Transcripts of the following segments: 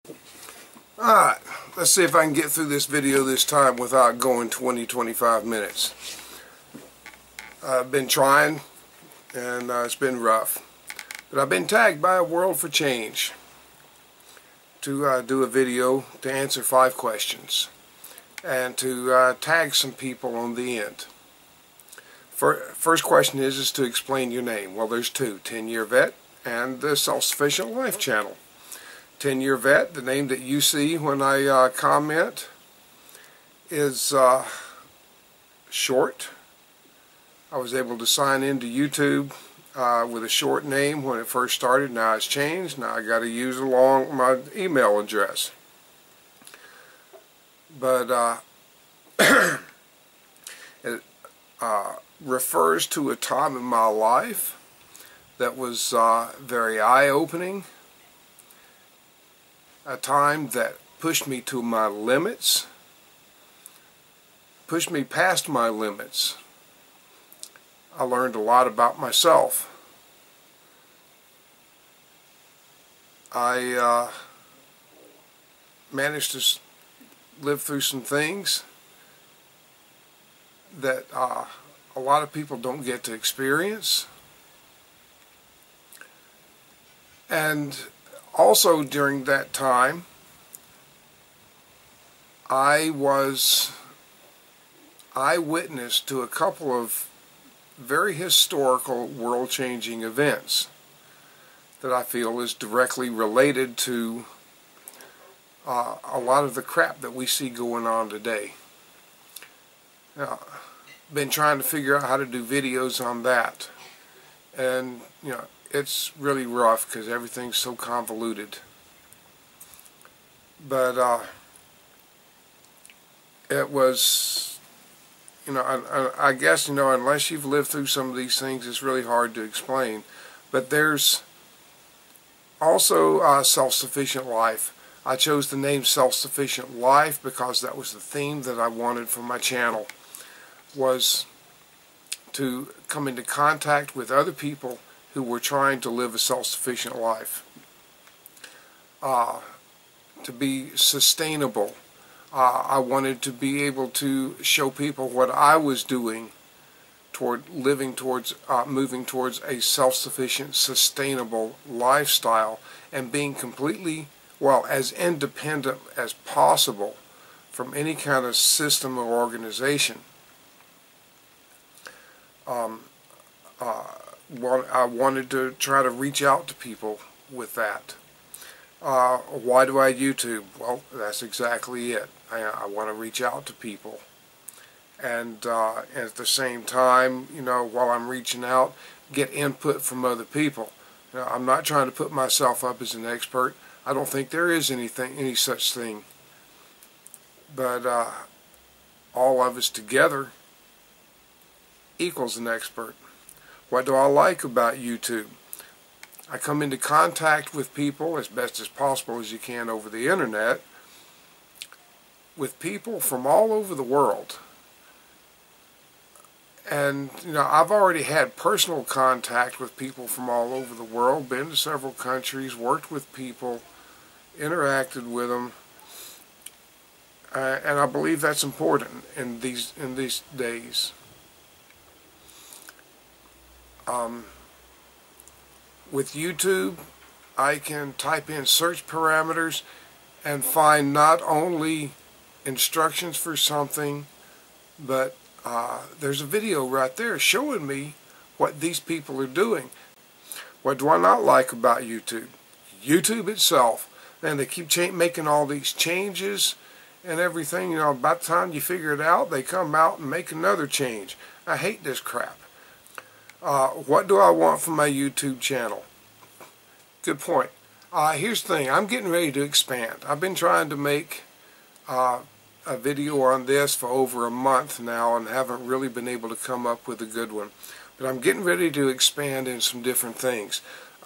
Alright, let's see if I can get through this video this time without going 20-25 minutes. I've been trying, and it's been rough. But I've been tagged by A World for Change to do a video to answer 5 questions and to tag some people on the end. First question is to explain your name. Well, there's 2, 10-Year Vet and the Self-Sufficient Life channel. 10-Year Vet, the name that you see when I comment, is short. I was able to sign into YouTube with a short name when it first started. Now it's changed. Now I got to use along my email address. But it refers to a time in my life that was very eye-opening. A time that pushed me to my limits, pushed me past my limits. I learned a lot about myself. I managed to live through some things that a lot of people don't get to experience. And also during that time, I was eyewitness to a couple of very historical, world-changing events that I feel is directly related to a lot of the crap that we see going on today. Now, been trying to figure out how to do videos on that, and it's really rough because everything's so convoluted. But it was, I guess, unless you've lived through some of these things, it's really hard to explain. But there's also Self-Sufficient Life. I chose the name Self-Sufficient Life because that was the theme that I wanted for my channel, was to come into contact with other people who were trying to live a self-sufficient life, to be sustainable. I wanted to be able to show people what I was doing toward moving towards a self-sufficient, sustainable lifestyle, and being completely, as independent as possible from any kind of system or organization. I wanted to try to reach out to people with that. Why do I YouTube? Well, that's exactly it. I want to reach out to people. And at the same time, while I'm reaching out, get input from other people. I'm not trying to put myself up as an expert. I don't think there is any such thing. But all of us together equals an expert. What do I like about YouTube? I come into contact with people as best as possible as you can over the internet, with people from all over the world. And I've already had personal contact with people from all over the world, been to several countries, worked with people, interacted with them, and I believe that's important in these days. With YouTube, I can type in search parameters and find not only instructions for something, but there's a video right there showing me what these people are doing. What do I not like about YouTube? YouTube itself. And they keep making all these changes and everything. By the time you figure it out, they come out and make another change. I hate this crap. What do I want from my YouTube channel? Good point. Here's the thing. I'm getting ready to expand. I've been trying to make a video on this for over a month now and haven't really been able to come up with a good one. But I'm getting ready to expand in some different things.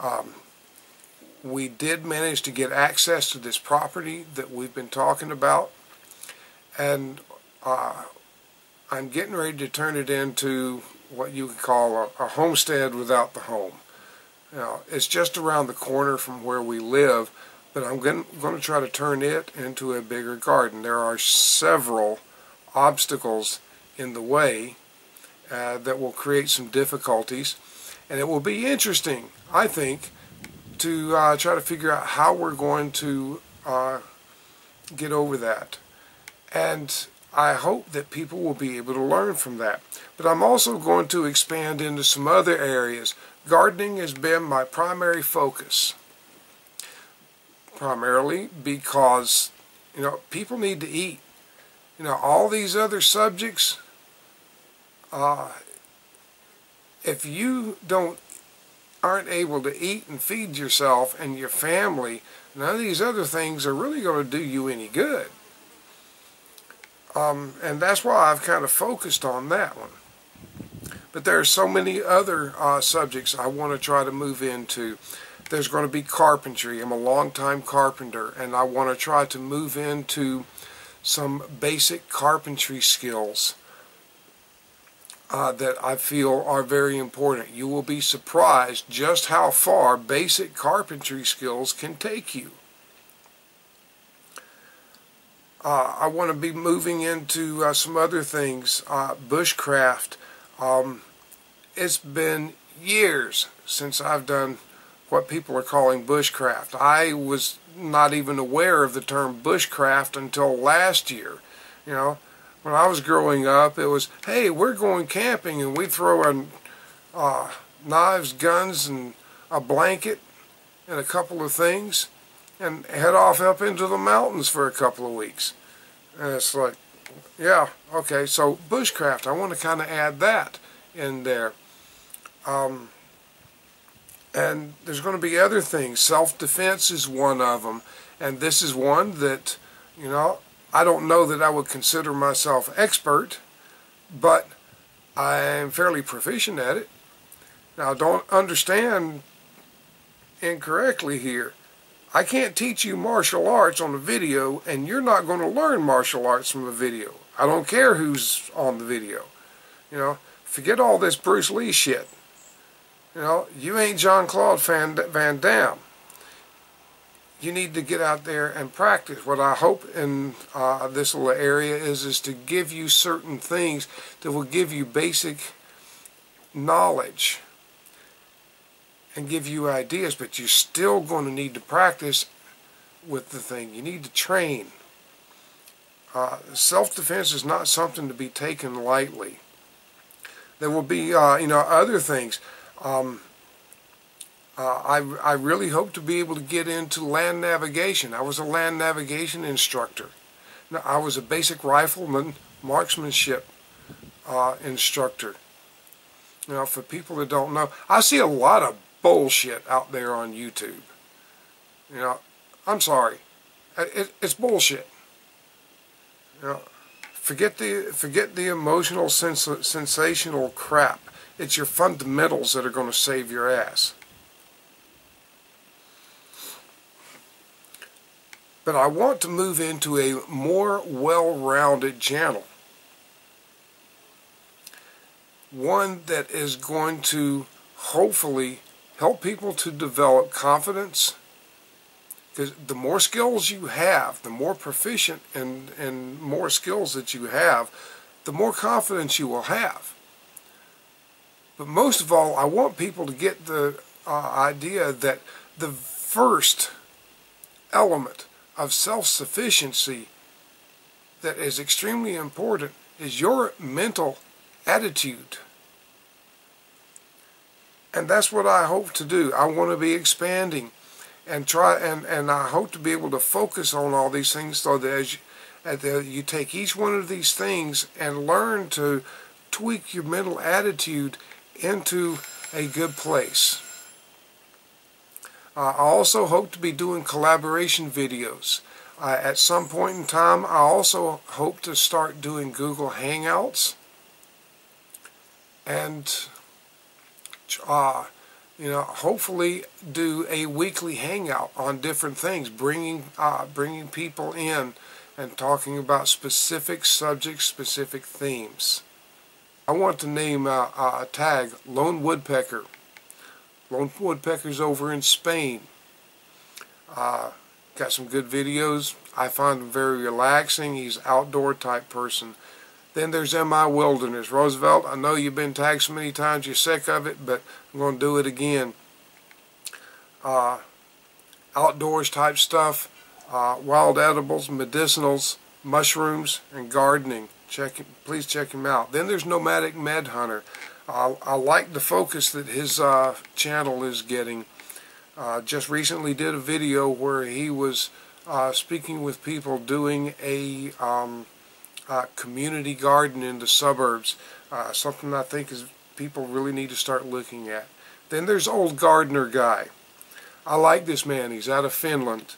We did manage to get access to this property that we've been talking about, and I'm getting ready to turn it into what you could call a homestead without the home. It's just around the corner from where we live, but I'm going to try to turn it into a bigger garden. There are several obstacles in the way that will create some difficulties, and it will be interesting, I think, to try to figure out how we're going to get over that. And I hope that people will be able to learn from that. But I'm also going to expand into some other areas. Gardening has been my primary focus. Primarily because, people need to eat. All these other subjects, if you aren't able to eat and feed yourself and your family, none of these other things are really going to do you any good. And that's why I've kind of focused on that one. But there are so many other subjects I want to try to move into. There's going to be carpentry. I'm a long-time carpenter, and I want to try to move into some basic carpentry skills that I feel are very important. You will be surprised just how far basic carpentry skills can take you. I want to be moving into some other things, bushcraft. It's been years since I've done what people are calling bushcraft. I was not even aware of the term bushcraft until last year. When I was growing up, it was, hey, we're going camping, and we'd throw in knives, guns, and a blanket, and a couple of things, and head off up into the mountains for a couple of weeks. And it's like, yeah, okay, so bushcraft, I want to kind of add that in there. And there's going to be other things. Self-defense is one of them, and this is one that, I don't know that I would consider myself expert, but I am fairly proficient at it. Now, don't understand incorrectly here. I can't teach you martial arts on a video, and you're not going to learn martial arts from a video. I don't care who's on the video. Forget all this Bruce Lee shit. You ain't Jean-Claude Van Damme. You need to get out there and practice. What I hope in this little area is to give you certain things that will give you basic knowledge and give you ideas, but you're still going to need to practice with the thing. You need to train. Self-defense is not something to be taken lightly. There will be, other things. I really hope to be able to get into land navigation. I was a land navigation instructor. Now, I was a basic rifleman, marksmanship instructor. For people that don't know, I see a lot of bullshit out there on YouTube. I'm sorry, it's bullshit. Forget the emotional, sensational crap. It's your fundamentals that are going to save your ass. But I want to move into a more well-rounded channel. One that is going to hopefully help people to develop confidence. Because the more skills you have, the more proficient and more skills that you have, the more confidence you will have. But most of all, I want people to get the idea that the first element of self-sufficiency that is extremely important is your mental attitude. And that's what I hope to do. I want to be expanding and try, and I hope to be able to focus on all these things so that as you take each one of these things and learn to tweak your mental attitude into a good place. I also hope to be doing collaboration videos. At some point in time, I also hope to start doing Google Hangouts and hopefully do a weekly hangout on different things, bringing people in and talking about specific subjects, specific themes. I want to name a tag Lone Woodpecker. Lone Woodpecker's over in Spain. got some good videos. I find him very relaxing. He's an outdoor type person. Then there's M.I. Wilderness. Roosevelt, I know you've been tagged so many times you're sick of it, but I'm going to do it again. Outdoors type stuff, wild edibles, medicinals, mushrooms, and gardening. Please check him out. Then there's Nomadic Med Hunter. I like the focus that his channel is getting. Just recently did a video where he was speaking with people doing a community garden in the suburbs. Something I think is people really need to start looking at. Then there's Old Gardener Guy. I like this man. He's out of Finland.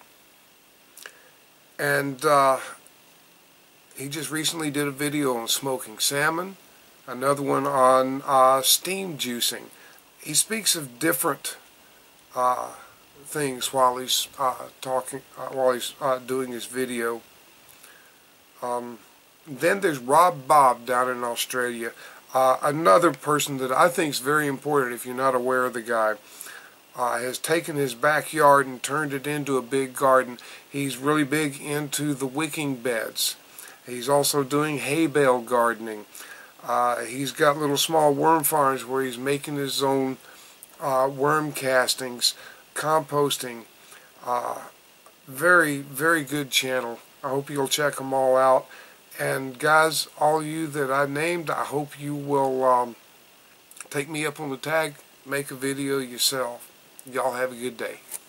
And he just recently did a video on smoking salmon. Another one on steam juicing. He speaks of different things while he's doing his video. Then there's Rob Bob down in Australia. Another person that I think is very important if you're not aware of the guy. Has taken his backyard and turned it into a big garden. He's really big into the wicking beds. He's also doing hay bale gardening. He's got little small worm farms where he's making his own worm castings, composting. Very, very good channel. I hope you'll check them all out. And guys, all you that I named, I hope you will take me up on the tag, make a video yourself. Y'all have a good day.